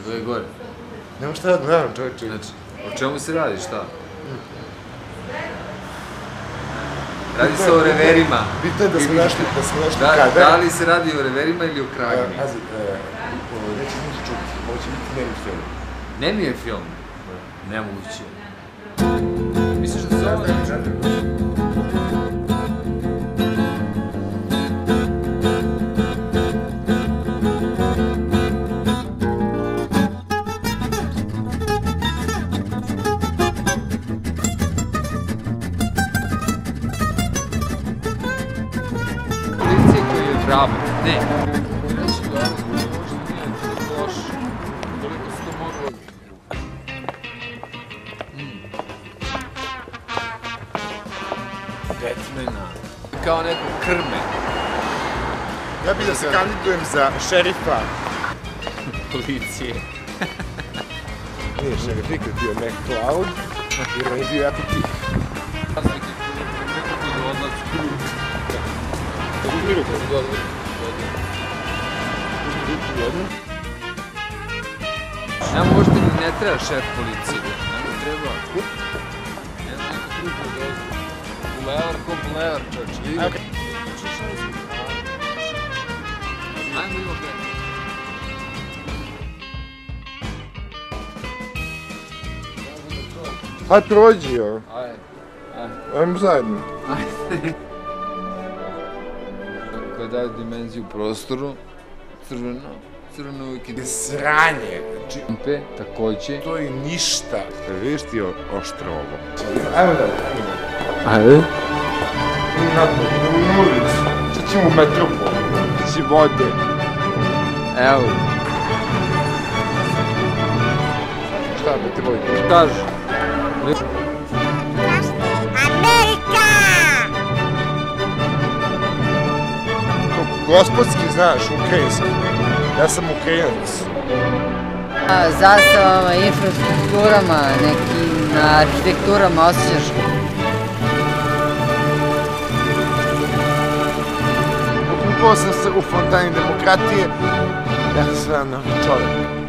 To je gore. Nemo šta da gledam, čovječe. Znači, o čemu se radi, šta? Radi se o reverima. Bitno je da smo našli kada. Da li se radi o reverima ili o kragini? Pazi, neće ništa čuti, ovo će biti nemi film. Nemi je film? Nemoguće. Misliš da se ovo ne... Policije koji je vrabo. Ne. Reći ga, ovo možda nije loš. Koliko se to moglo... Batmana. Kao neko krme. Ja bih da se kandidujem za šerifa. Policije. Nije šerif, nikad bio McCloud, jer on je bio jako tih. Neko bude odlac. Nama uopšte ne treba šef policije. Nama treba... Ne znam, neko drugo dozvo. Bulevar ko bulevar, čoč. Ajmo ima pre. Hajde prođi, jo. Ajde. Ajmo zajedno. Ajde. Koja daje dimenziju prostoru, crveno uvijek ide Sranje. P, takođe. To je ništa. Vidiš ti oštro ovo. Ajmo da. Ajde. Na ulicu. Sad ćemo u metropol. Ići vode. Evo. Šta da te vodi? Kažu. Amerika! Gospodski, znaš, ukrajinski. Ja sam Ukrajinac. Zastavama, infrastrukturama, nekim arhitekturama osjećaš. Okupao sam se u fontani demokratije. Ja sam sve novi čovjek.